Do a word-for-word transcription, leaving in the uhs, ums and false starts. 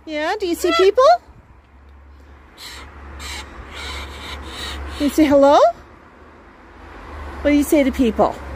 Yeah, do you see people? Do you say hello? What do you say to people?